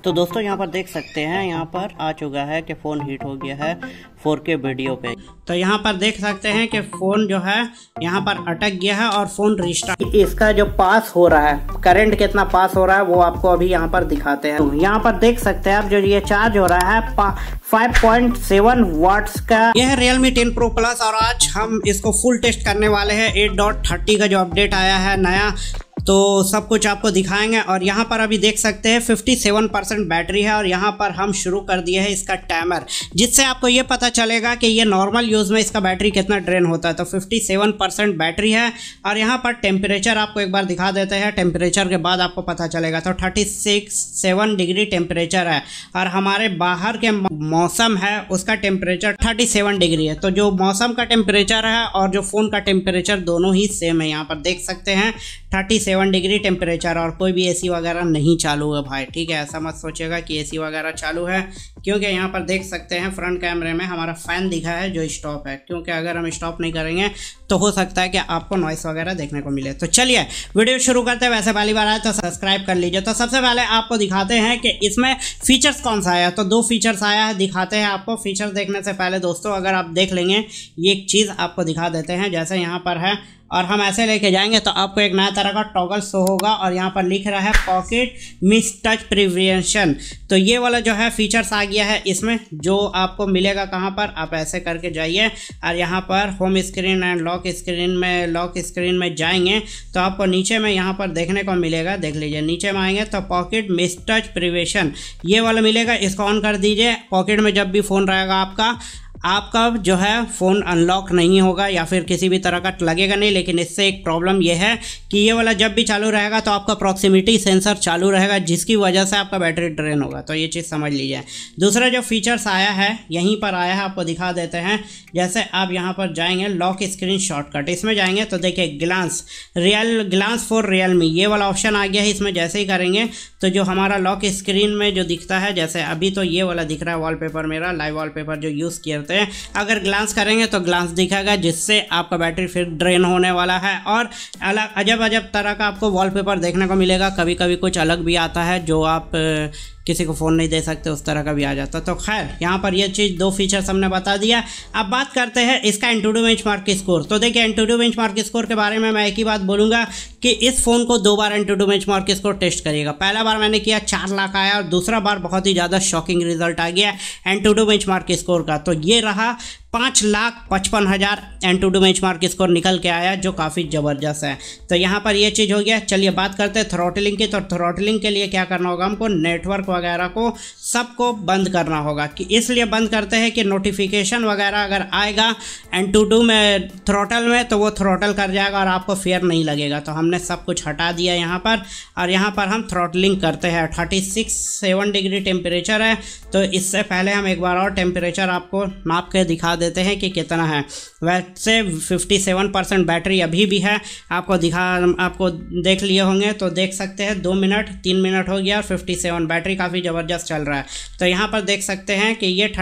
तो दोस्तों यहाँ पर देख सकते हैं, यहाँ पर आ चुका है कि फ़ोन हीट हो गया है 4K वीडियो पे। तो यहाँ पर देख सकते हैं कि फ़ोन जो है यहाँ पर अटक गया है और फ़ोन रिस्टार्ट, इसका जो पास हो रहा है, करंट कितना पास हो रहा है वो आपको अभी यहाँ पर दिखाते हैं। तो यहाँ पर देख सकते हैं आप, जो ये चार्ज हो रहा है 5.7 वाट्स का। यह है Realme 10 Pro Plus और आज हम इसको फुल टेस्ट करने वाले हैं। 8.30 का जो अपडेट आया है नया, तो सब कुछ आपको दिखाएंगे। और यहाँ पर अभी देख सकते हैं 57% बैटरी है और यहाँ पर हम शुरू कर दिए है इसका टाइमर, जिससे आपको ये पता चलेगा कि ये नॉर्मल यूज़ में इसका बैटरी कितना ड्रेन होता है। तो 57% बैटरी है और यहाँ पर टेम्परेचर आपको एक बार दिखा देते हैं, टेम्परेचर के बाद आपको पता चलेगा। तो 36.7 डिग्री टेम्परेचर है और हमारे बाहर के मौसम है उसका टेम्परेचर 37 डिग्री है। तो जो मौसम का टेम्परेचर है और जो फ़ोन का टेम्परेचर दोनों ही सेम है। यहाँ पर देख सकते हैं 37 डिग्री टेम्परेचर और कोई भी एसी वगैरह नहीं चालू है भाई, ठीक है। ऐसा मत सोचेगा कि एसी वगैरह चालू है, क्योंकि यहाँ पर देख सकते हैं फ्रंट कैमरे में हमारा फ़ैन दिखा है जो स्टॉप है, क्योंकि अगर हम स्टॉप नहीं करेंगे तो हो सकता है कि आपको नॉइस वगैरह देखने को मिले। तो चलिए वीडियो शुरू करते हैं। वैसे पहली बार आए तो सब्सक्राइब कर लीजिए। तो सबसे पहले आपको दिखाते हैं कि इसमें फीचर्स कौन सा आया। तो 2 फीचर्स आया है, दिखाते हैं आपको। फीचर्स देखने से पहले दोस्तों अगर आप देख लेंगे, ये एक चीज़ आपको दिखा देते हैं। जैसे यहाँ पर है और हम ऐसे लेके जाएंगे तो आपको एक नया तरह का टॉगल शो होगा और यहाँ पर लिख रहा है पॉकेट मिस टच प्रिवेंशन। तो ये वाला जो है फीचर्स आ गया है इसमें, जो आपको मिलेगा कहाँ पर, आप ऐसे करके जाइए और यहाँ पर home screen and lock screen में जाएंगे तो आपको नीचे में यहाँ पर देखने को मिलेगा। देख लीजिए, नीचे में आएंगे तो पॉकेट मिस टच प्रिवेंशन ये वाला मिलेगा। इसको ऑन कर दीजिए। पॉकेट में जब भी फ़ोन रहेगा आपका जो है फ़ोन अनलॉक नहीं होगा या फिर किसी भी तरह का लगेगा नहीं। लेकिन इससे एक प्रॉब्लम यह है कि ये वाला जब भी चालू रहेगा तो आपका प्रॉक्सिमिटी सेंसर चालू रहेगा, जिसकी वजह से आपका बैटरी ड्रेन होगा। तो ये चीज़ समझ लीजिए। दूसरा जो फीचर्स आया है यहीं पर आया है, आपको दिखा देते हैं। जैसे आप यहाँ पर जाएंगे लॉक स्क्रीन शॉर्टकट, इसमें जाएंगे तो देखिए ग्लांस फॉर Realme ये वाला ऑप्शन आ गया है। इसमें जैसे ही करेंगे तो जो हमारा लॉक स्क्रीन में जो दिखता है, जैसे अभी तो ये वाला दिख रहा है वॉलपेपर, मेरा लाइव वॉलपेपर जो यूज़ किए, अगर ग्लांस करेंगे तो ग्लांस दिखेगा, जिससे आपका बैटरी फिर ड्रेन होने वाला है। और अलग अजब तरह का आपको वॉलपेपर देखने को मिलेगा। कभी कभी कुछ अलग भी आता है जो आप किसी को फ़ोन नहीं दे सकते, उस तरह का भी आ जाता। तो खैर यहाँ पर ये चीज़ 2 फीचर्स हमने बता दिया। अब बात करते हैं इसका एंटूडू बेंचमार्क स्कोर। तो देखिए एंटूडू बेंचमार्क स्कोर के बारे में मैं एक ही बात बोलूँगा कि इस फ़ोन को 2 बार एंटूडू बेंचमार्क स्कोर टेस्ट करिएगा। पहला बार मैंने किया 4 लाख आया और दूसरा बार बहुत ही ज़्यादा शॉकिंग रिजल्ट आ गया एंटूडू बेंचमार्क स्कोर का। तो ये रहा 5,55,000 एंटूडू बेंचमार्क स्कोर निकल के आया, जो काफ़ी ज़बरदस्त है। तो यहाँ पर ये चीज़ हो गया। चलिए बात करते हैं थ्रॉटलिंग की। तो थ्रॉटलिंग के लिए क्या करना होगा, हमको नेटवर्क वगैरह को सबको बंद करना होगा। कि इसलिए बंद करते हैं कि नोटिफिकेशन वगैरह अगर आएगा एंटूडू में थ्रॉटल में तो वो थ्रॉटल कर जाएगा और आपको फेयर नहीं लगेगा। तो हमने सब कुछ हटा दिया यहाँ पर और यहाँ पर हम थ्रॉटलिंग करते हैं। 36.7 डिग्री टेम्परेचर है। तो इससे पहले हम एक बार और टेम्परेचर आपको नाप के दिखा देते हैं कि कितना है। वैसे 57% बैटरी अभी भी है, आपको देख लिए होंगे तो देख सकते हैं 2 मिनट 3 मिनट हो गया और 57 बैटरी काफ़ी ज़बरदस्त चल रहा है। तो यहाँ पर देख सकते हैं कि ये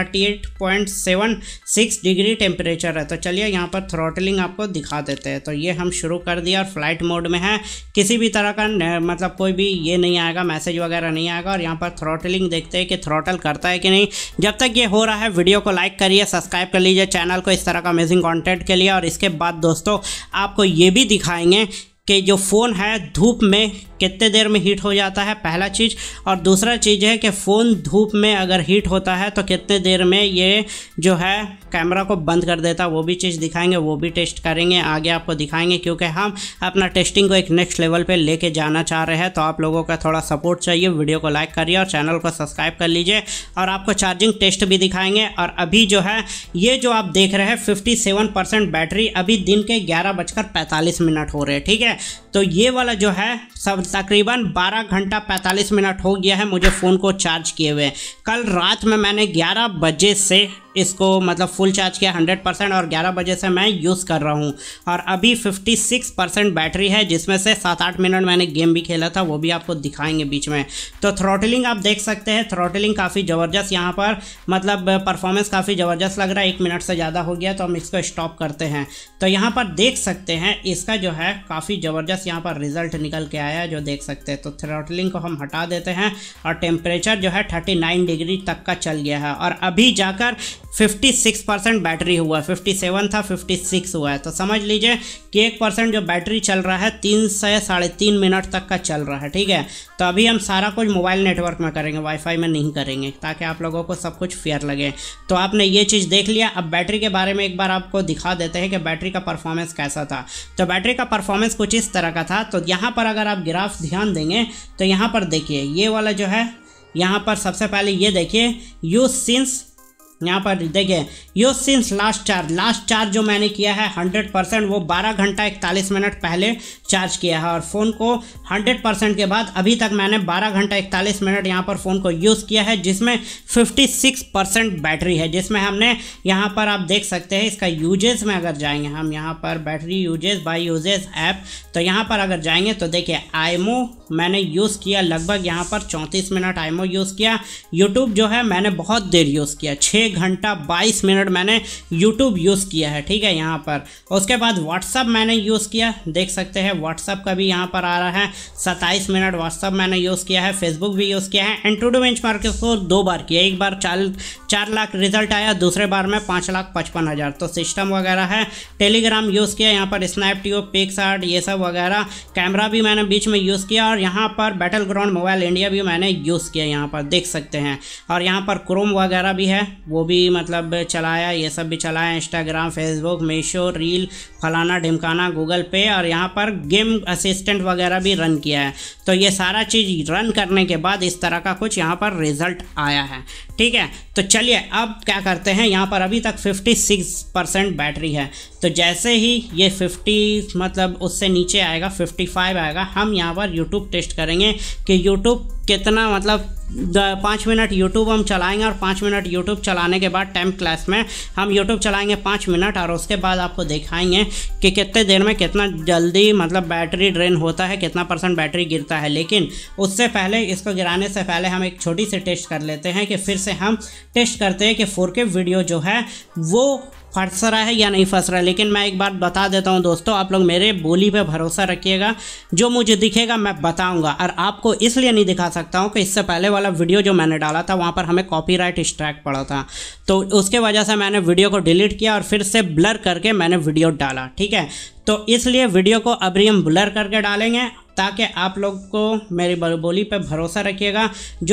38.76 डिग्री टेम्परेचर है। तो चलिए यहाँ पर थ्रॉटलिंग आपको दिखा देते हैं। तो ये हम शुरू कर दिया और फ्लाइट मोड में है, किसी भी तरह का मतलब कोई भी ये नहीं आएगा, मैसेज वगैरह नहीं आएगा। और यहाँ पर थ्रॉटलिंग देखते हैं कि थ्रॉटल करता है कि नहीं। जब तक ये हो रहा है वीडियो को लाइक करिए, सब्सक्राइब कर लीजिए चैनल को इस तरह का अमेजिंग कंटेंट के लिए। और इसके बाद दोस्तों आपको ये भी दिखाएंगे कि जो फ़ोन है धूप में कितने देर में हीट हो जाता है, पहला चीज़। और दूसरा चीज़ है कि फ़ोन धूप में अगर हीट होता है तो कितने देर में ये जो है कैमरा को बंद कर देता है, वो भी चीज़ दिखाएंगे, वो भी टेस्ट करेंगे, आगे आपको दिखाएंगे। क्योंकि हम अपना टेस्टिंग को एक नेक्स्ट लेवल पे लेके जाना चाह रहे हैं। तो आप लोगों का थोड़ा सपोर्ट चाहिए। वीडियो को लाइक करिए और चैनल को सब्सक्राइब कर लीजिए। और आपको चार्जिंग टेस्ट भी दिखाएंगे। और अभी जो है ये जो आप देख रहे हैं 57% बैटरी, अभी दिन के 11:45 हो रहे हैं, ठीक है। तो ये वाला जो है सब तकरीबन 12 घंटा 45 मिनट हो गया है मुझे फ़ोन को चार्ज किए हुए। कल रात में मैंने 11 बजे से इसको मतलब फुल चार्ज किया 100% और 11 बजे से मैं यूज़ कर रहा हूँ और अभी 56% बैटरी है, जिसमें से 7-8 मिनट मैंने गेम भी खेला था, वो भी आपको दिखाएंगे बीच में। तो थ्रॉटलिंग आप देख सकते हैं, थ्रॉटलिंग काफ़ी ज़बरदस्त यहाँ पर मतलब परफॉर्मेंस काफ़ी ज़बरदस्त लग रहा है। 1 मिनट से ज़्यादा हो गया तो हम इसको स्टॉप करते हैं। तो यहाँ पर देख सकते हैं इसका जो है काफ़ी ज़बरदस्त यहाँ पर रिजल्ट निकल के आया है, जो देख सकते हैं। तो थ्रॉटलिंग को हम हटा देते हैं और टेम्परेचर जो है 39 डिग्री तक का चल गया है और अभी जाकर 56% बैटरी हुआ है। 57 था, 56 हुआ है। तो समझ लीजिए कि 1% जो बैटरी चल रहा है 3 से 3.5 मिनट तक का चल रहा है, ठीक है। तो अभी हम सारा कुछ मोबाइल नेटवर्क में करेंगे, वाईफाई में नहीं करेंगे, ताकि आप लोगों को सब कुछ फेयर लगे। तो आपने ये चीज़ देख लिया। अब बैटरी के बारे में एक बार आपको दिखा देते हैं कि बैटरी का परफॉर्मेंस कैसा था। तो बैटरी का परफॉर्मेंस कुछ इस तरह का था। तो यहाँ पर अगर आप ग्राफ ध्यान देंगे तो यहाँ पर देखिए ये वाला जो है, यहाँ पर सबसे पहले ये देखिए यूज सिंस, यहाँ पर देखिए यूज सिंस लास्ट चार्ज जो मैंने किया है 100%, वो 12 घंटा 41 मिनट पहले चार्ज किया है और फ़ोन को 100% के बाद अभी तक मैंने 12 घंटा 41 मिनट यहाँ पर फ़ोन को यूज़ किया है, जिसमें 56% बैटरी है। जिसमें हमने यहाँ पर आप देख सकते हैं इसका यूजेस में अगर जाएंगे हम, यहाँ पर battery usage by usage app, तो यहाँ पर अगर जाएंगे तो देखिए आईमो मैंने यूज़ किया लगभग यहाँ पर 34 मिनट आईमो यूज़ किया। यूट्यूब जो है मैंने बहुत देर यूज़ किया, 6 घंटा 22 मिनट मैंने यूट्यूब यूज़ किया है, ठीक है यहाँ पर। उसके बाद व्हाट्सअप मैंने यूज़ किया, देख सकते हैं व्हाट्सअप का भी यहाँ पर आ रहा है 27 मिनट व्हाट्सअप मैंने यूज़ किया है। फेसबुक भी यूज़ किया है। एंटूडो बेंचमार्क को 2 बार किया, एक बार 4 लाख रिजल्ट आया, दूसरे बार में 5,55,000। तो सिस्टम वगैरह है। टेलीग्राम यूज़ किया, यहाँ पर स्नैपट्यूब, पिक्सआर्ट ये सब वगैरह। कैमरा भी मैंने बीच में यूज़ किया और यहाँ पर बैटल ग्राउंड मोबाइल इंडिया भी मैंने यूज़ किया, यहाँ पर देख सकते हैं। और यहाँ पर क्रोम वगैरह भी है, वो भी मतलब चलाया, ये सब भी चलाया। इंस्टाग्राम, फेसबुक, मीशो, रील, फलाना ढिमकाना, गूगल पे और यहाँ पर गेम असिस्टेंट वगैरह भी रन किया है। तो ये सारा चीज़ रन करने के बाद इस तरह का कुछ यहाँ पर रिजल्ट आया है, ठीक है। तो चलिए अब क्या करते हैं, यहाँ पर अभी तक 56% बैटरी है। तो जैसे ही ये 50 मतलब उससे नीचे आएगा, 55 आएगा, हम यहाँ पर YouTube टेस्ट करेंगे कि YouTube कितना मतलब 5 मिनट YouTube हम चलाएंगे और 5 मिनट YouTube चलाने के बाद टाइम क्लास में हम YouTube चलाएंगे 5 मिनट और उसके बाद आपको दिखाएंगे कि कितने देर में कितना जल्दी मतलब बैटरी ड्रेन होता है, कितना % बैटरी गिरता है। लेकिन उससे पहले, इसको गिराने से पहले हम एक छोटी सी टेस्ट कर लेते हैं कि फिर से हम टेस्ट करते हैं कि 4K वीडियो जो है वो फंस रहा है या नहीं फंस रहा है। लेकिन मैं एक बात बता देता हूं दोस्तों, आप लोग मेरे बोली पे भरोसा रखिएगा, जो मुझे दिखेगा मैं बताऊंगा। और आपको इसलिए नहीं दिखा सकता हूं कि इससे पहले वाला वीडियो जो मैंने डाला था वहां पर हमें कॉपीराइट स्ट्राइक पड़ा था, तो उसके वजह से मैंने वीडियो को डिलीट किया और फिर से ब्लर करके मैंने वीडियो डाला, ठीक है। तो इसलिए वीडियो को अभी हम ब्लर करके डालेंगे ताकि आप लोग को मेरी बोली पे भरोसा रखिएगा।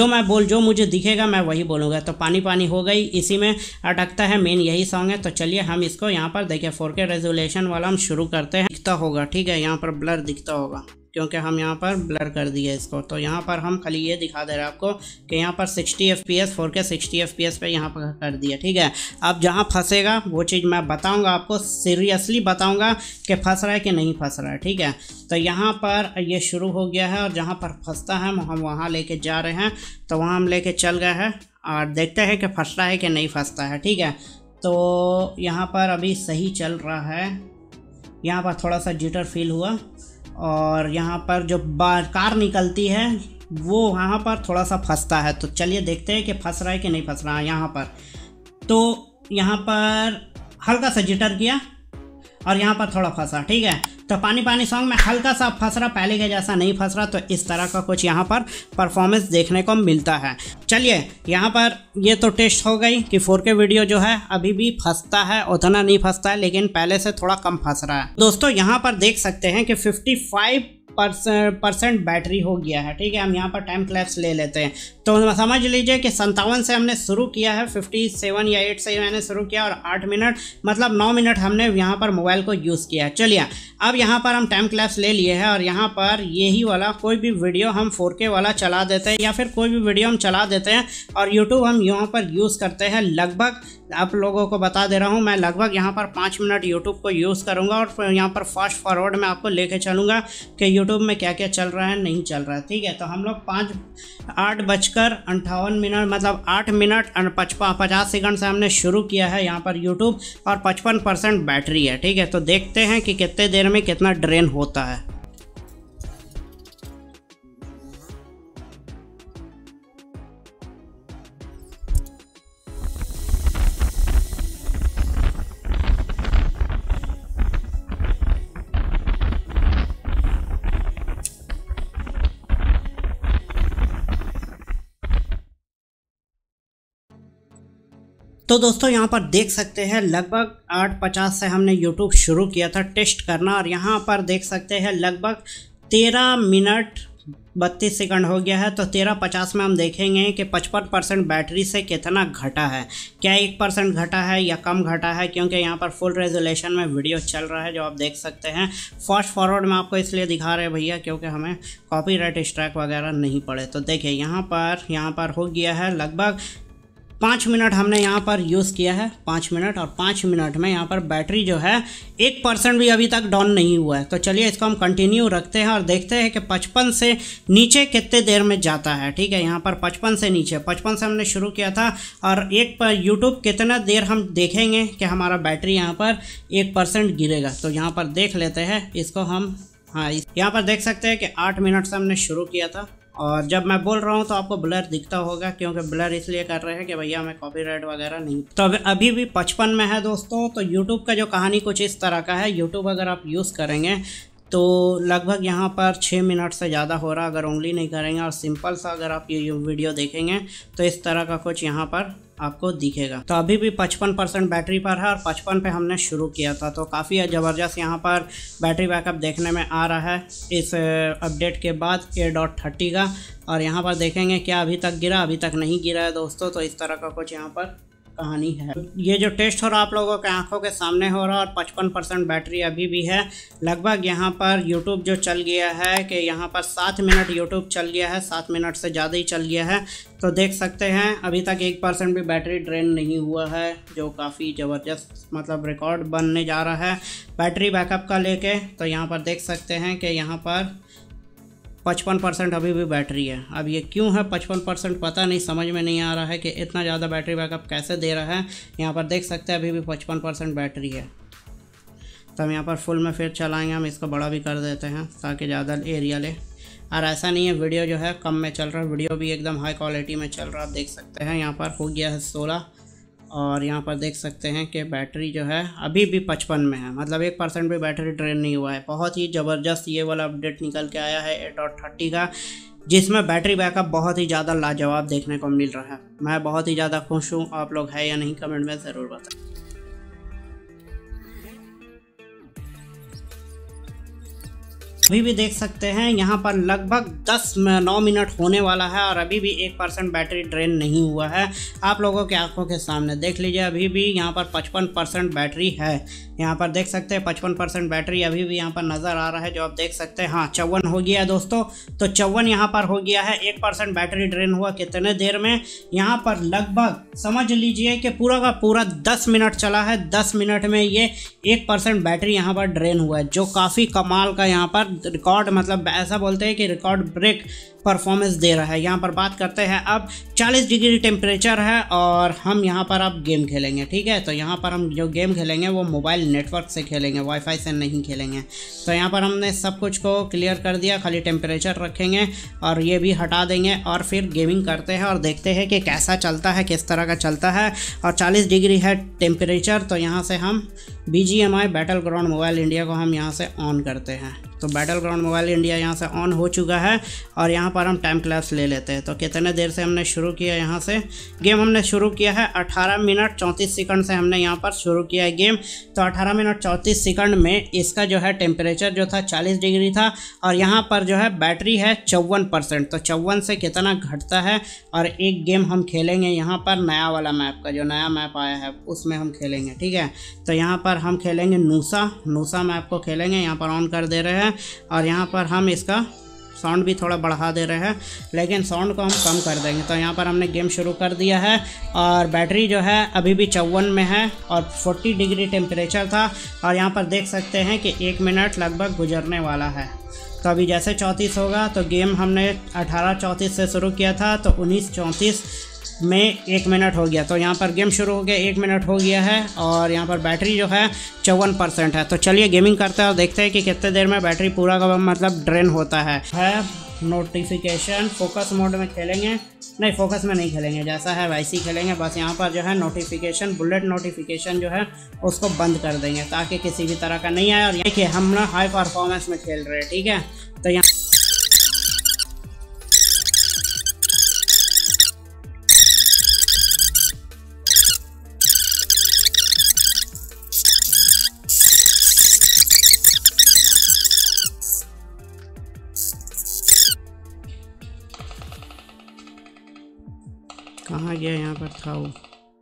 जो मुझे दिखेगा मैं वही बोलूँगा। तो पानी पानी हो गई, इसी में अटकता है, मेन यही सॉन्ग है। तो चलिए हम इसको यहाँ पर देखिए 4K रेजोल्यूशन वाला हम शुरू करते हैं। दिखता होगा, ठीक है, यहाँ पर ब्लर दिखता होगा क्योंकि हम यहाँ पर ब्लर कर दिए इसको। तो यहाँ पर हम खाली ये दिखा दे रहे हैं आपको कि यहाँ पर 60 FPS 4K 60 FPS पे यहाँ पर कर दिया, ठीक है। अब जहाँ फंसेगा वो चीज़ मैं बताऊँगा आपको, सीरियसली बताऊँगा कि फंस रहा है कि नहीं फंस रहा है, ठीक है। तो यहाँ पर ये शुरू हो गया है और जहाँ पर फंसता है हम वहाँ लेके जा रहे हैं। तो वहाँ हम लेके चल गए हैं और देखते हैं कि फंसता है कि नहीं फंसता है, ठीक है। तो यहाँ पर अभी सही चल रहा है। यहाँ पर थोड़ा सा जिटर फील हुआ और यहाँ पर जो कार निकलती है वो यहाँ पर थोड़ा सा फंसता है। तो चलिए देखते हैं कि फंस रहा है कि नहीं फंस रहा है। यहाँ पर तो यहाँ पर हल्का सा जिटर किया और यहाँ पर थोड़ा फंसा, ठीक है। तो पानी पानी सॉन्ग में हल्का सा फंस रहा, पहले के जैसा नहीं फंस रहा। तो इस तरह का कुछ यहाँ पर परफॉर्मेंस देखने को मिलता है। चलिए यहाँ पर ये तो टेस्ट हो गई कि 4K वीडियो जो है अभी भी फंसता है, उतना नहीं फंसता है, लेकिन पहले से थोड़ा कम फंस रहा है। दोस्तों यहाँ पर देख सकते हैं कि 55% बैटरी हो गया है, ठीक है। हम यहाँ पर टाइम क्लैप्स ले लेते हैं। तो समझ लीजिए कि 57 से हमने शुरू किया है, 57 या 8 से मैंने शुरू किया और 8 मिनट मतलब 9 मिनट हमने यहाँ पर मोबाइल को यूज़ किया है। चलिए अब यहाँ पर हम टाइम क्लैप्स ले लिए हैं और यहाँ पर यही वाला कोई भी वीडियो हम 4K वाला चला देते हैं या फिर कोई भी वीडियो हम चला देते हैं और यूट्यूब हम यहाँ पर यूज़ करते हैं। लगभग आप लोगों को बता दे रहा हूँ, मैं लगभग यहाँ पर 5 मिनट यूट्यूब को यूज़ करूँगा और यहाँ पर फास्ट फॉरवर्ड में आपको लेके चलूँगा कि यूट्यूब यूट्यूब में क्या क्या चल रहा है नहीं चल रहा है। ठीक है, तो हम लोग 8:58 मतलब 8 मिनट 50 सेकंड से हमने शुरू किया है यहाँ पर यूट्यूब, और 55% बैटरी है। ठीक है, तो देखते हैं कि कितने देर में कितना ड्रेन होता है। तो दोस्तों यहाँ पर देख सकते हैं लगभग 8:50 से हमने YouTube शुरू किया था टेस्ट करना, और यहाँ पर देख सकते हैं लगभग 13 मिनट 32 सेकंड हो गया है। तो 13:50 में हम देखेंगे कि 55% बैटरी से कितना घटा है, क्या 1% घटा है या कम घटा है, क्योंकि यहाँ पर फुल रेजोल्यूशन में वीडियो चल रहा है जो आप देख सकते हैं। फास्ट फॉरवर्ड में आपको इसलिए दिखा रहे हैं भैया क्योंकि हमें कॉपीराइट स्ट्राइक वगैरह नहीं पड़े। तो देखिए यहाँ पर हो गया है लगभग 5 मिनट हमने यहाँ पर यूज़ किया है, 5 मिनट, और 5 मिनट में यहाँ पर बैटरी जो है 1% भी अभी तक डाउन नहीं हुआ है। तो चलिए इसको हम कंटिन्यू रखते हैं और देखते हैं कि 55 से नीचे कितने देर में जाता है। ठीक है, यहाँ पर 55 से नीचे, 55 से हमने शुरू किया था, और एक पर यूट्यूब कितना देर हम देखेंगे कि हमारा बैटरी यहाँ पर 1% गिरेगा। तो यहाँ पर देख लेते हैं इसको हम। हाँ, यहाँ पर देख सकते हैं कि 8 मिनट से हमने शुरू किया था, और जब मैं बोल रहा हूँ तो आपको ब्लर दिखता होगा, क्योंकि ब्लर इसलिए कर रहे हैं कि भैया हमें कॉपीराइट वगैरह नहीं। तो अभी भी 55 में है दोस्तों। तो YouTube का जो कहानी कुछ इस तरह का है। YouTube अगर आप यूज़ करेंगे तो लगभग यहाँ पर 6 मिनट से ज़्यादा हो रहा, अगर उंगली नहीं करेंगे और सिंपल सा अगर आप ये वीडियो देखेंगे तो इस तरह का कुछ यहाँ पर आपको दिखेगा। तो अभी भी 55% बैटरी पर है, और 55 पे हमने शुरू किया था। तो काफ़ी ज़बरदस्त यहाँ पर बैटरी बैकअप देखने में आ रहा है इस अपडेट के बाद A.30 का। और यहाँ पर देखेंगे क्या अभी तक गिरा, अभी तक नहीं गिरा है दोस्तों। तो इस तरह का कुछ यहाँ पर कहानी है। ये जो टेस्ट हो रहा आप लोगों के आंखों के सामने हो रहा, और 55% बैटरी अभी भी है। लगभग यहाँ पर YouTube जो चल गया है कि यहाँ पर 7 मिनट YouTube चल गया है, 7 मिनट से ज़्यादा ही चल गया है। तो देख सकते हैं अभी तक 1% भी बैटरी ड्रेन नहीं हुआ है, जो काफ़ी ज़बरदस्त मतलब रिकॉर्ड बनने जा रहा है बैटरी बैकअप का लेके। तो यहाँ पर देख सकते हैं कि यहाँ पर 55% अभी भी बैटरी है। अब ये क्यों है 55%, पता नहीं, समझ में नहीं आ रहा है कि इतना ज़्यादा बैटरी बैकअप कैसे दे रहा है। यहाँ पर देख सकते हैं अभी भी 55% बैटरी है। तो हम यहाँ पर फुल में फिर चलाएंगे, हम इसको बड़ा भी कर देते हैं ताकि ज़्यादा एरिया ले। और ऐसा नहीं है वीडियो जो है कम में चल रहा है, वीडियो भी एकदम हाई क्वालिटी में चल रहा है। आप देख सकते हैं यहाँ पर हो गया है 16, और यहाँ पर देख सकते हैं कि बैटरी जो है अभी भी 55 में है, मतलब 1% भी बैटरी ड्रेन नहीं हुआ है। बहुत ही ज़बरदस्त ये वाला अपडेट निकल के आया है A.30 का, जिसमें बैटरी बैकअप बहुत ही ज़्यादा लाजवाब देखने को मिल रहा है। मैं बहुत ही ज़्यादा खुश हूँ। आप लोग है या नहीं कमेंट में ज़रूर बताएं। अभी भी देख सकते हैं यहाँ पर लगभग 9 मिनट होने वाला है, और अभी भी 1% बैटरी ड्रेन नहीं हुआ है। आप लोगों के आंखों के सामने देख लीजिए, अभी भी यहाँ पर 55% बैटरी है। यहाँ पर देख सकते हैं 55% बैटरी अभी भी यहाँ पर नज़र आ रहा है, जो आप देख सकते हैं। हाँ, 54 हो गया है दोस्तों। तो 54 यहाँ पर हो गया है। 1% बैटरी ड्रेन हुआ कितने देर में, यहाँ पर लगभग समझ लीजिए कि पूरा का पूरा 10 मिनट चला है। 10 मिनट में ये 1% बैटरी यहाँ पर ड्रेन हुआ है, जो काफ़ी कमाल का यहाँ पर रिकॉर्ड, मतलब ऐसा बोलते हैं कि रिकॉर्ड ब्रेक परफॉर्मेंस दे रहा है। यहाँ पर बात करते हैं अब 40 डिग्री टेम्परेचर है, और हम यहाँ पर अब गेम खेलेंगे। ठीक है, तो यहाँ पर हम जो गेम खेलेंगे वो मोबाइल नेटवर्क से खेलेंगे, वाईफाई से नहीं खेलेंगे। तो यहाँ पर हमने सब कुछ को क्लियर कर दिया, खाली टेम्परेचर रखेंगे और ये भी हटा देंगे, और फिर गेमिंग करते हैं और देखते हैं कि कैसा चलता है, किस तरह का चलता है। और 40 डिग्री है टेम्परेचर। तो यहाँ से हम BGMI battle ground mobile India को हम यहाँ से ऑन करते हैं। तो बैटल ग्राउंड मोबाइल इंडिया यहाँ से ऑन हो चुका है, और यहाँ पर हम टाइम क्लैप्स ले लेते हैं। तो कितने देर से हमने शुरू किया, यहाँ से गेम हमने शुरू किया है 18 मिनट 34 सेकंड से हमने यहाँ पर शुरू किया है गेम। तो 18 मिनट 34 सेकंड में इसका जो है टेम्परेचर जो था 40 डिग्री था, और यहाँ पर जो है बैटरी है 54%। तो 54 से कितना घटता है, और एक गेम हम खेलेंगे यहाँ पर नया वाला मैप का, जो नया मैप आया है उसमें हम खेलेंगे। ठीक है, तो यहाँ पर हम खेलेंगे नूसा मैप को खेलेंगे। यहाँ पर ऑन कर दे रहे हैं, और यहाँ पर हम इसका साउंड भी थोड़ा बढ़ा दे रहे हैं, लेकिन साउंड को हम कम कर देंगे। तो यहाँ पर हमने गेम शुरू कर दिया है, और बैटरी जो है अभी भी 54 में है, और 40 डिग्री टेम्परेचर था। और यहाँ पर देख सकते हैं कि 1 मिनट लगभग गुजरने वाला है। तो अभी जैसे 34 होगा तो गेम हमने 18:34 से शुरू किया था, तो 19:34 में 1 मिनट हो गया। तो यहाँ पर गेम शुरू हो गया, 1 मिनट हो गया है और यहाँ पर बैटरी जो है 54% है। तो चलिए गेमिंग करते हैं और देखते हैं कि कितने देर में बैटरी पूरा का मतलब ड्रेन होता है। नोटिफिकेशन फोकस मोड में खेलेंगे, नहीं फोकस में नहीं खेलेंगे, जैसा है वैसे ही खेलेंगे। बस यहाँ पर जो है नोटिफिकेशन, बुलेट नोटिफिकेशन जो है उसको बंद कर देंगे ताकि किसी भी तरह का नहीं आए। और देखिए हम ना हाई परफॉर्मेंस में खेल रहे हैं, ठीक है। तो यहाँ कहाँ गया, यहाँ पर था वो।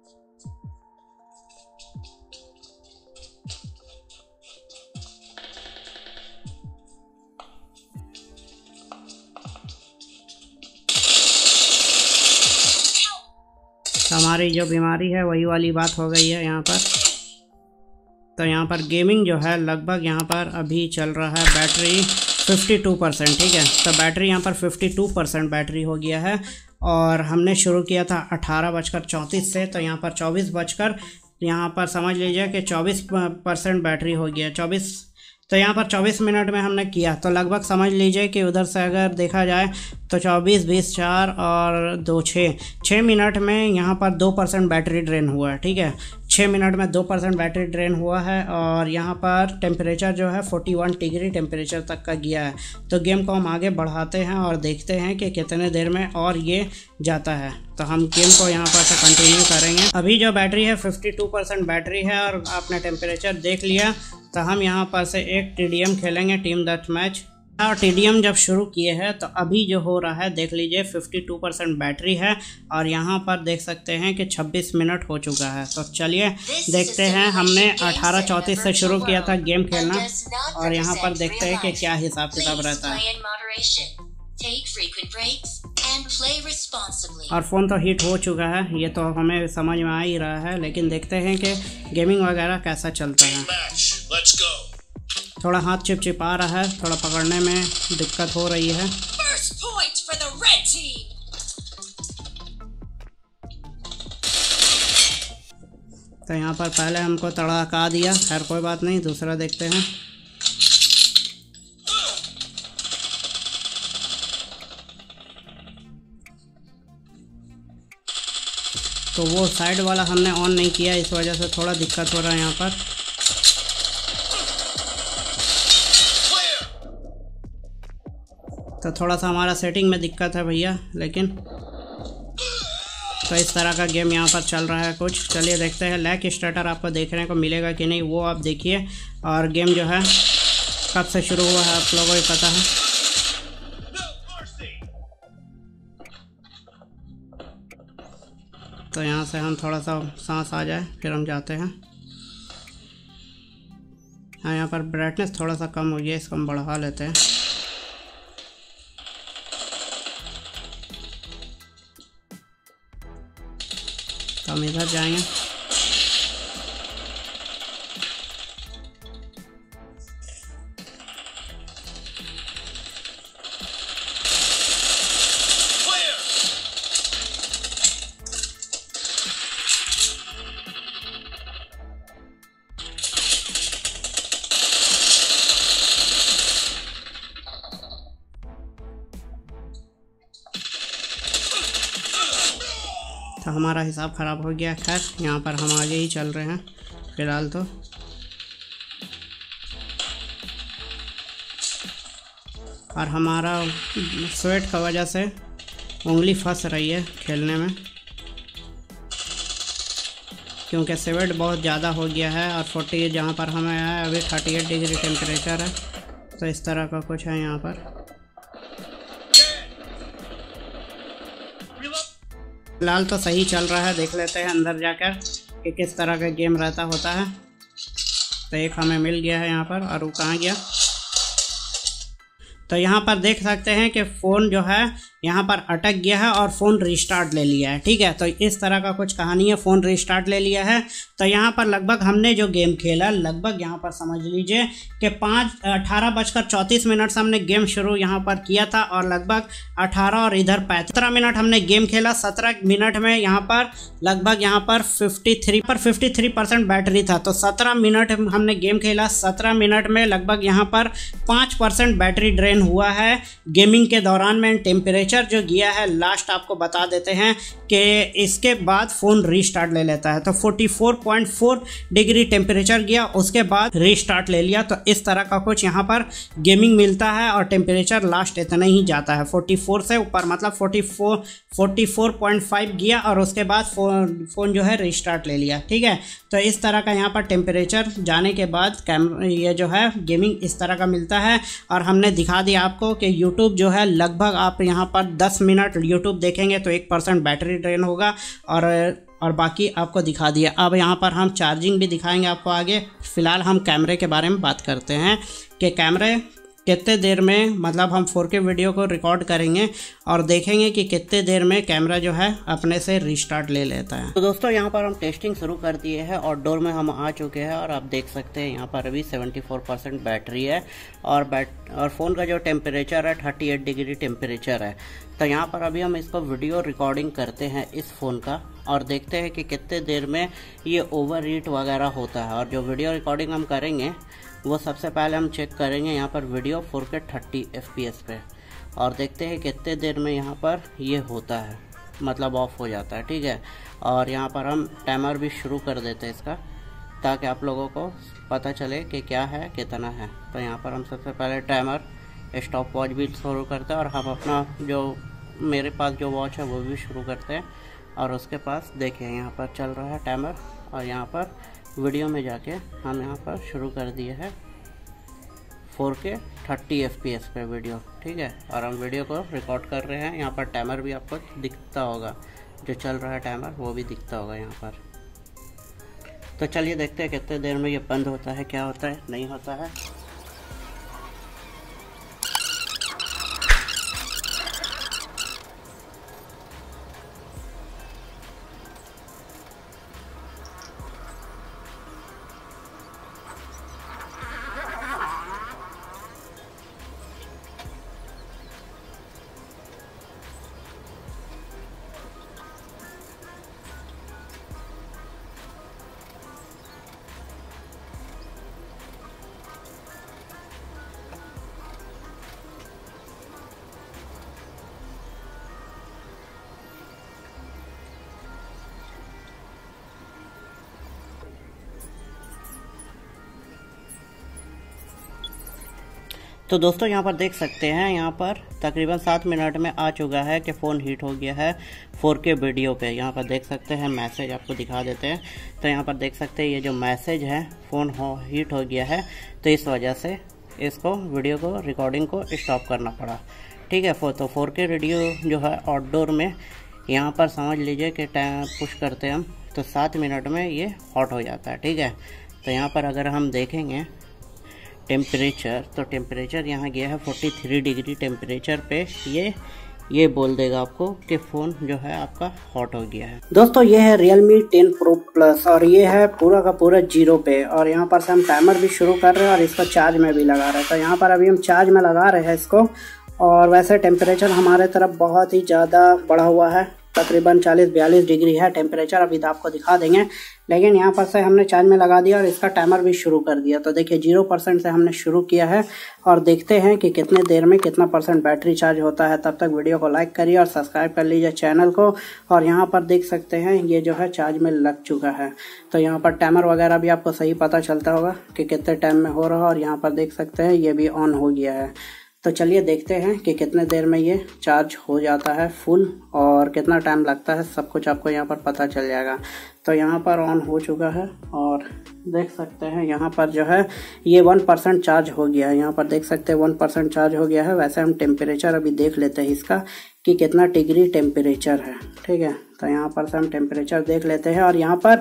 हमारी जो बीमारी है वही वाली बात हो गई है यहाँ पर। तो यहाँ पर गेमिंग जो है लगभग यहाँ पर अभी चल रहा है बैटरी 52%, ठीक है। तो बैटरी यहाँ पर 52% बैटरी हो गया है और हमने शुरू किया था 18:34 से। तो यहाँ पर 24 यहाँ पर समझ लीजिए कि 24% बैटरी हो गया, 24। तो यहाँ पर 24 मिनट में हमने किया, तो लगभग समझ लीजिए कि उधर से अगर देखा जाए तो 24, 20, 4 और 2, 6 मिनट में यहाँ पर 2% बैटरी ड्रेन हुआ है, ठीक है। 6 मिनट में 2% बैटरी ड्रेन हुआ है और यहाँ पर टेम्परेचर जो है 41 डिग्री टेम्परेचर तक का गया है। तो गेम को हम आगे बढ़ाते हैं और देखते हैं कि कितने देर में और ये जाता है। तो हम गेम को यहाँ पर से कंटिन्यू करेंगे। अभी जो बैटरी है 52% बैटरी है और आपने टेम्परेचर देख लिया। तो हम यहाँ पर से एक TDM खेलेंगे, टीम डेथ मैच। और TDM जब शुरू किए हैं तो अभी जो हो रहा है देख लीजिए 52% बैटरी है और यहाँ पर देख सकते हैं कि 26 मिनट हो चुका है। तो चलिए देखते हैं, हमने 18:34 से शुरू किया था गेम खेलना और यहाँ पर देखते हैं कि क्या हिसाब किताब रहता है। और फ़ोन तो हीट हो चुका है, ये तो हमें समझ में आ ही रहा है, लेकिन देखते हैं कि गेमिंग वगैरह कैसा चलता है। थोड़ा हाथ चिपचिपा रहा है, थोड़ा पकड़ने में दिक्कत हो रही है। तो यहाँ पर पहले हमको तड़का दिया, खैर कोई बात नहीं, दूसरा देखते हैं। तो वो साइड वाला हमने ऑन नहीं किया, इस वजह से थोड़ा दिक्कत हो रहा है यहाँ पर। तो थोड़ा सा हमारा सेटिंग में दिक्कत है भैया, लेकिन तो इस तरह का गेम यहाँ पर चल रहा है कुछ। चलिए देखते हैं, लैग स्टार्टर आपको देखने को मिलेगा कि नहीं वो आप देखिए। और गेम जो है कब से शुरू हुआ है आप लोगों को पता है। तो यहाँ से हम थोड़ा सा सांस आ जाए फिर हम जाते हैं। हाँ, यहाँ पर ब्राइटनेस थोड़ा सा कम हो गया, इसको हम बढ़ा लेते हैं। तो हम इधर जाएंगे। तो हमारा हिसाब ख़राब हो गया। खैर यहाँ पर हम आगे ही चल रहे हैं फ़िलहाल तो। और हमारा स्वेट की वजह से उंगली फंस रही है खेलने में, क्योंकि स्वेट बहुत ज़्यादा हो गया है। और 40 जहाँ पर हमें है अभी 38 डिग्री टेम्परेचर है। तो इस तरह का कुछ है यहाँ पर। फिलहाल तो सही चल रहा है, देख लेते हैं अंदर जाकर कि किस तरह का गेम रहता होता है। तो एक हमें मिल गया है यहाँ पर, और वो कहाँ गया। तो यहाँ पर देख सकते हैं कि फ़ोन जो है यहाँ पर अटक गया है और फ़ोन रिस्टार्ट ले लिया है। ठीक है, तो इस तरह का कुछ कहानी है, फ़ोन रिस्टार्ट ले लिया है। तो यहाँ पर लगभग हमने जो गेम खेला, लगभग यहाँ पर समझ लीजिए कि 18:34 से हमने गेम शुरू यहाँ पर किया था और लगभग 18 और इधर 17 मिनट हमने गेम खेला। 17 मिनट में यहाँ पर लगभग यहाँ पर 53% बैटरी था। तो 17 मिनट हमने गेम खेला, 17 मिनट में लगभग यहाँ पर 5% बैटरी ड्रेन हुआ है गेमिंग के दौरान में। टेम्परेचर जो गया है लास्ट आपको बता देते हैं कि इसके बाद फ़ोन रीस्टार्ट ले लेता है। तो 44.4 डिग्री टेम्परेचर गया, उसके बाद रीस्टार्ट ले लिया। तो इस तरह का कुछ यहाँ पर गेमिंग मिलता है और टेम्परेचर लास्ट इतना ही जाता है 44 से ऊपर, मतलब 44.5 गया और उसके बाद फ़ोन जो है रीस्टार्ट ले लिया। ठीक है, तो इस तरह का यहाँ पर टेम्परेचर जाने के बाद ये जो है गेमिंग इस तरह का मिलता है। और हमने दिखा दिया आपको कि यूट्यूब जो है लगभग आप यहाँ पर 10 मिनट यूट्यूब देखेंगे तो 1% बैटरी ड्रेन होगा और बाकी आपको दिखा दिया। अब यहाँ पर हम चार्जिंग भी दिखाएंगे आपको आगे। फ़िलहाल हम कैमरे के बारे में बात करते हैं कि कैमरे कितने देर में, मतलब हम 4K वीडियो को रिकॉर्ड करेंगे और देखेंगे कि कितने देर में कैमरा जो है अपने से रीस्टार्ट ले लेता है। तो दोस्तों यहाँ पर हम टेस्टिंग शुरू कर दिए हैं, आउटडोर में हम आ चुके हैं और आप देख सकते हैं यहाँ पर अभी 74% बैटरी है और फ़ोन का जो टेम्परेचर है 38 डिग्री टेम्परेचर है। तो यहाँ पर अभी हम इसको वीडियो रिकॉर्डिंग करते हैं इस फ़ोन का और देखते हैं कि कितने देर में ये ओवर हीट वगैरह होता है। और जो वीडियो रिकॉर्डिंग हम करेंगे वो सबसे पहले हम चेक करेंगे यहाँ पर वीडियो 4K 30 FPS पे और देखते हैं कितने देर में यहाँ पर ये होता है, मतलब ऑफ हो जाता है। ठीक है, और यहाँ पर हम टाइमर भी शुरू कर देते हैं इसका, ताकि आप लोगों को पता चले कि क्या है कितना है। तो यहाँ पर हम सबसे पहले टाइमर स्टॉप वॉच भी शुरू करते हैं और हम अपना जो मेरे पास जो वॉच है वो भी शुरू करते हैं। और उसके पास देखिए यहाँ पर चल रहा है टाइमर और यहाँ पर वीडियो में जाके हम यहाँ पर शुरू कर दिए हैं 4K 30 FPS पे वीडियो। ठीक है, और हम वीडियो को रिकॉर्ड कर रहे हैं। यहाँ पर टाइमर भी आपको दिखता होगा, जो चल रहा है टाइमर वो भी दिखता होगा यहाँ पर। तो चलिए देखते हैं कितने देर में ये बंद होता है, क्या होता है नहीं होता है। तो दोस्तों यहाँ पर देख सकते हैं, यहाँ पर तकरीबन 7 मिनट में आ चुका है कि फ़ोन हीट हो गया है 4K वीडियो पे। यहाँ पर देख सकते हैं मैसेज आपको दिखा देते हैं। तो यहाँ पर देख सकते हैं ये जो मैसेज है फ़ोन हीट हो गया है, तो इस वजह से इसको वीडियो को रिकॉर्डिंग को स्टॉप करना पड़ा। ठीक है, तो 4K वीडियो जो है आउटडोर में यहाँ पर समझ लीजिए कि टाइम पुश करते हैं हम तो 7 मिनट में ये हॉट हो जाता है। ठीक है, तो यहाँ पर अगर हम देखेंगे टेम्परेचर, तो टेम्परेचर यहाँ गया है 43 डिग्री टेम्परेचर पे। ये बोल देगा आपको कि फ़ोन जो है आपका हॉट हो गया है। दोस्तों ये है Realme 10 Pro Plus और ये है पूरा का पूरा 0 पे। और यहाँ पर से हम टाइमर भी शुरू कर रहे हैं और इसको चार्ज में भी लगा रहे हैं। तो यहाँ पर अभी हम चार्ज में लगा रहे हैं इसको। और वैसे टेम्परेचर हमारे तरफ बहुत ही ज़्यादा बढ़ा हुआ है, तकरीबन 40-42 डिग्री है टेम्परेचर, अभी तो आपको दिखा देंगे। लेकिन यहाँ पर से हमने चार्ज में लगा दिया और इसका टाइमर भी शुरू कर दिया। तो देखिए 0% से हमने शुरू किया है और देखते हैं कि कितने देर में कितना % बैटरी चार्ज होता है। तब तक वीडियो को लाइक करिए और सब्सक्राइब कर लीजिए चैनल को। और यहाँ पर देख सकते हैं ये जो है चार्ज में लग चुका है। तो यहाँ पर टाइमर वगैरह भी आपको सही पता चलता होगा कि कितने टाइम में हो रहा है। और यहाँ पर देख सकते हैं ये भी ऑन हो गया है। तो चलिए देखते हैं कि कितने देर में ये चार्ज हो जाता है फुल और कितना टाइम लगता है, सब कुछ आपको यहाँ पर पता चल जाएगा। तो यहाँ पर ऑन हो चुका है और देख सकते हैं यहाँ पर जो है ये 1% चार्ज हो गया है। यहाँ पर देख सकते हैं 1% चार्ज हो गया है। वैसे हम टेम्परेचर अभी देख लेते हैं इसका कि कितना डिग्री टेम्परेचर है। ठीक है, तो यहाँ पर से हम टेम्परेचर देख लेते हैं और यहाँ पर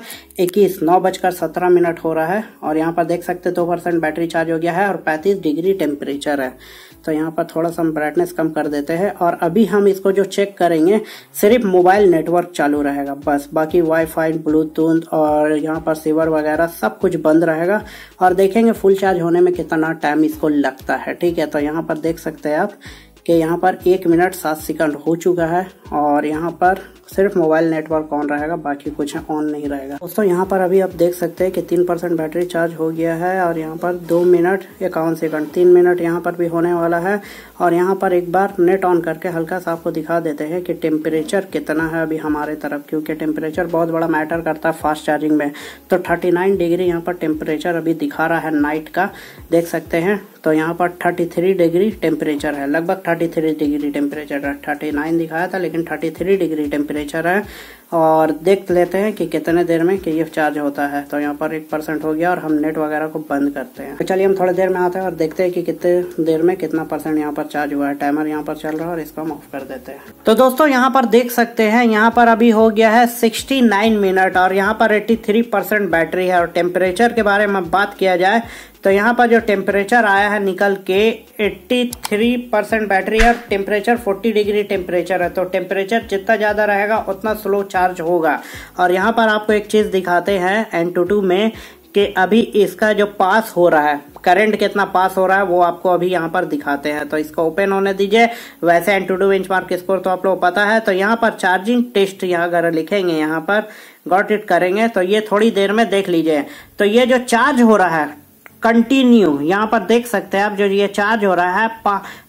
9:17 हो रहा है और यहाँ पर देख सकते 2% बैटरी चार्ज हो गया है और 35 डिग्री टेम्परेचर है। तो यहाँ पर थोड़ा सा हम ब्राइटनेस कम कर देते हैं और अभी हम इसको जो चेक करेंगे सिर्फ मोबाइल नेटवर्क चालू रहेगा बस, बाकी वाईफाई, ब्लूटूथ और यहाँ पर सीवर वगैरह सब कुछ बंद रहेगा और देखेंगे फुल चार्ज होने में कितना टाइम इसको लगता है। ठीक है, तो यहाँ पर देख सकते हैं आप कि यहाँ पर 1 मिनट 7 सेकंड हो चुका है और यहाँ पर सिर्फ मोबाइल नेटवर्क ऑन रहेगा, बाकी कुछ ऑन नहीं रहेगा। दोस्तों यहाँ पर अभी आप देख सकते हैं कि 3% बैटरी चार्ज हो गया है और यहाँ पर 2 मिनट 51 सेकंड, 3 मिनट यहाँ पर भी होने वाला है। और यहाँ पर एक बार नेट ऑन करके हल्का सा आपको दिखा देते हैं कि टेम्परेचर कितना है अभी हमारे तरफ, क्योंकि टेम्परेचर बहुत बड़ा मैटर करता है फास्ट चार्जिंग में। तो 39 डिग्री यहाँ पर टेम्परेचर अभी दिखा रहा है नाइट का, देख सकते हैं। तो यहाँ पर 33 डिग्री टेम्परेचर है, लगभग 33 डिग्री टेम्परेचर है। 39 दिखाया था लेकिन 33 डिग्री टेम्परेचर है। और देख लेते हैं कि कितने देर में कि ये चार्ज होता है। तो यहाँ पर 1% हो गया और हम नेट वगैरह को बंद करते हैं। तो चलिए हम थोड़ी देर में आते हैं और देखते हैं कि कितने देर में कितना % यहाँ पर चार्ज हुआ है। टाइमर यहाँ पर चल रहा है और इसको हम ऑफ कर देते हैं। तो दोस्तों यहाँ पर देख सकते हैं, यहाँ पर अभी हो गया है 69 मिनट और यहाँ पर 83% बैटरी है। और टेम्परेचर के बारे में बात किया जाए तो यहाँ पर जो टेम्परेचर आया है निकल के 83% बैटरी है और टेम्परेचर 40 डिग्री टेम्परेचर है। तो टेम्परेचर जितना ज़्यादा रहेगा उतना स्लो चार्ज होगा। और यहाँ पर आपको एक चीज़ दिखाते हैं Antutu में कि अभी इसका जो पास हो रहा है, करंट कितना पास हो रहा है वो आपको अभी यहाँ पर दिखाते हैं। तो इसको ओपन होने दीजिए। वैसे Antutu बेंचमार्क स्कोर तो आप लोग पता है। तो यहाँ पर चार्जिंग टेस्ट यहाँ अगर लिखेंगे, यहाँ पर गॉट इट करेंगे तो ये थोड़ी देर में देख लीजिए। तो ये जो चार्ज हो रहा है कंटिन्यू, यहाँ पर देख सकते हैं आप, जो ये चार्ज हो रहा है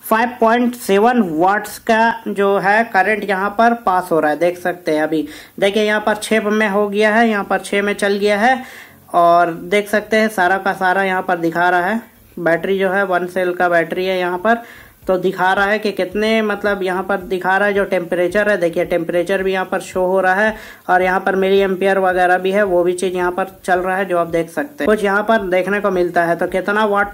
5.7 वाट्स का जो है करंट यहाँ पर पास हो रहा है, देख सकते हैं। अभी देखिए यहाँ पर 6 में हो गया है, यहाँ पर 6 में चल गया है और देख सकते हैं सारा का सारा यहाँ पर दिखा रहा है। बैटरी जो है 1 सेल का बैटरी है यहाँ पर, तो दिखा रहा है कि कितने, मतलब यहाँ पर दिखा रहा है जो टेम्परेचर है। देखिए टेम्परेचर भी यहाँ पर शो हो रहा है और यहाँ पर मिली एम्पियर वगैरह भी है, वो भी चीज यहाँ पर चल रहा है जो आप देख सकते हैं। कुछ यहाँ पर देखने को मिलता है। तो कितना वाट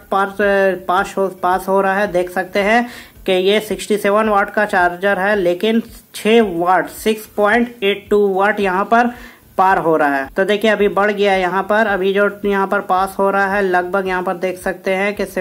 पास हो रहा है देख सकते हैं कि ये 67 वाट का चार्जर है लेकिन 6.82 वाट यहाँ पर पार हो रहा है। तो देखिए अभी बढ़ गया है यहाँ पर। अभी जो यहाँ पर पास हो रहा है लगभग यहाँ पर देख सकते हैं कि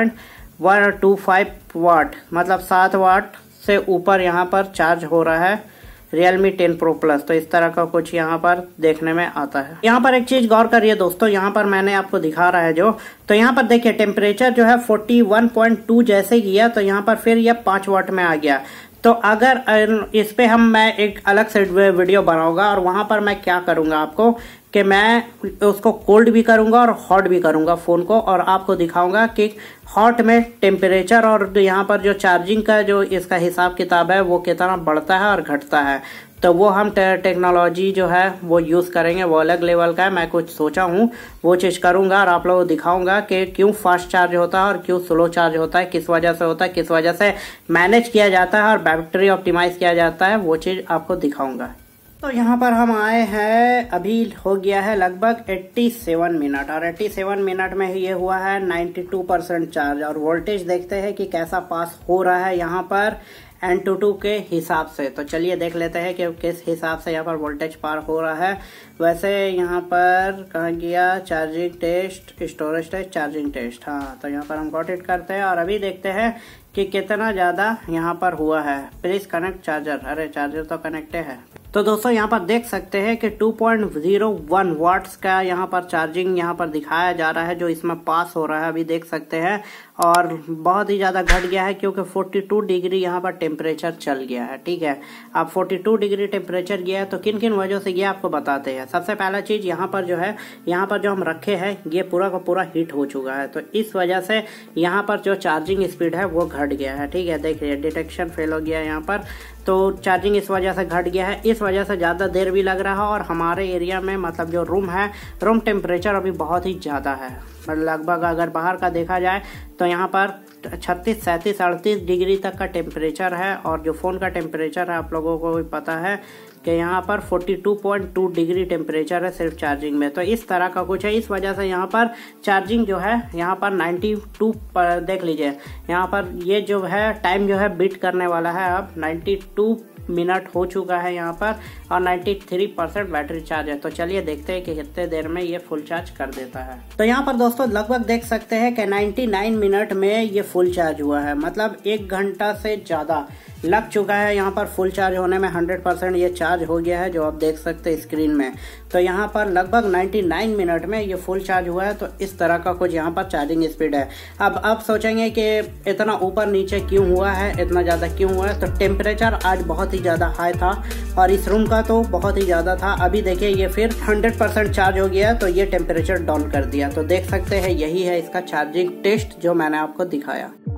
7.125 वाट, मतलब 7 वाट से ऊपर यहाँ पर चार्ज हो रहा है Realme 10 Pro Plus। तो इस तरह का कुछ यहाँ पर देखने में आता है। यहाँ पर एक चीज गौर करिए दोस्तों, यहाँ पर मैंने आपको दिखा रहा है जो, तो यहाँ पर देखिए टेम्परेचर जो है 41.2 जैसे किया तो यहाँ पर फिर यह 5 वाट में आ गया। तो अगर इस पे मैं एक अलग से वीडियो बनाऊंगा और वहां पर मैं क्या करूंगा आपको कि मैं उसको कोल्ड भी करूंगा और हॉट भी करूंगा फोन को, और आपको दिखाऊंगा कि हॉट में टेम्परेचर और यहाँ पर जो चार्जिंग का जो इसका हिसाब किताब है वो कितना बढ़ता है और घटता है। तो वो हम टेक्नोलॉजी जो है वो यूज़ करेंगे, वो अलग लेवल का है। मैं कुछ सोचा हूँ वो चीज़ करूँगा और आप लोगों को दिखाऊंगा कि क्यों फास्ट चार्ज होता है और क्यों स्लो चार्ज होता है, किस वजह से होता है, किस वजह से मैनेज किया जाता है और बैटरी ऑप्टिमाइज किया जाता है, वो चीज़ आपको दिखाऊंगा। तो यहाँ पर हम आए हैं, अभी हो गया है लगभग 87 मिनट और 87 मिनट में ये हुआ है 92% चार्ज। और वोल्टेज देखते हैं कि कैसा पास हो रहा है यहाँ पर Antutu के हिसाब से। तो चलिए देख लेते हैं कि किस हिसाब से यहाँ पर वोल्टेज पार हो रहा है। वैसे यहाँ पर कहाँ गया, charging test, storage test, charging test, हाँ। तो यहाँ पर हम गॉट इट करते हैं और अभी देखते हैं कि कितना ज़्यादा यहाँ पर हुआ है। प्लीज कनेक्ट चार्जर, अरे चार्जर तो कनेक्टेड है। तो दोस्तों यहाँ पर देख सकते हैं कि 2.01 वाट्स का यहाँ पर चार्जिंग यहाँ पर दिखाया जा रहा है जो इसमें पास हो रहा है, अभी देख सकते हैं। और बहुत ही ज़्यादा घट गया है क्योंकि 42 डिग्री यहाँ पर टेम्परेचर चल गया है। ठीक है, अब 42 डिग्री टेम्परेचर गया है तो किन किन वजह से गया आपको बताते हैं। सबसे पहला चीज़ यहाँ पर जो है, यहाँ पर जो हम रखे हैं ये पूरा का पूरा हीट हो चुका है, तो इस वजह से यहाँ पर जो चार्जिंग स्पीड है वो घट गया है। ठीक है, देखिए डिटेक्शन फेल हो गया है यहाँ पर, तो चार्जिंग इस वजह से घट गया है। इस वजह से ज़्यादा देर भी लग रहा है और हमारे एरिया में मतलब जो रूम है, रूम टेम्परेचर अभी बहुत ही ज़्यादा है। लगभग अगर बाहर का देखा जाए तो यहाँ पर 36, 37, 38 डिग्री तक का टेम्परेचर है। और जो फ़ोन का टेम्परेचर है आप लोगों को भी पता है कि यहाँ पर 42.2 डिग्री टेम्परेचर है सिर्फ चार्जिंग में। तो इस तरह का कुछ है, इस वजह से यहाँ पर चार्जिंग जो है यहाँ पर 92 पर देख लीजिए, यहाँ पर ये जो है टाइम जो है बीट करने वाला है। अब 92 मिनट हो चुका है यहाँ पर और 93% बैटरी चार्ज है। तो चलिए देखते हैं कि कितने देर में ये फुल चार्ज कर देता है। तो यहाँ पर दोस्तों लगभग देख सकते हैं कि 99 मिनट में ये फुल चार्ज हुआ है, मतलब 1 घंटा से ज़्यादा लग चुका है यहाँ पर फुल चार्ज होने में। 100% ये चार्ज हो गया है जो आप देख सकते हैं स्क्रीन में। तो यहाँ पर लगभग 99 मिनट में ये फुल चार्ज हुआ है। तो इस तरह का कुछ यहाँ पर चार्जिंग स्पीड है। अब आप सोचेंगे कि इतना ऊपर नीचे क्यों हुआ है, इतना ज़्यादा क्यों हुआ है। तो टेम्परेचर आज बहुत ही ज़्यादा हाई था और इस रूम का तो बहुत ही ज़्यादा था। अभी देखिए ये फिर 100% चार्ज हो गया, तो ये टेम्परेचर डाउन कर दिया। तो देख सकते हैं यही है इसका चार्जिंग टेस्ट जो मैंने आपको दिखाया।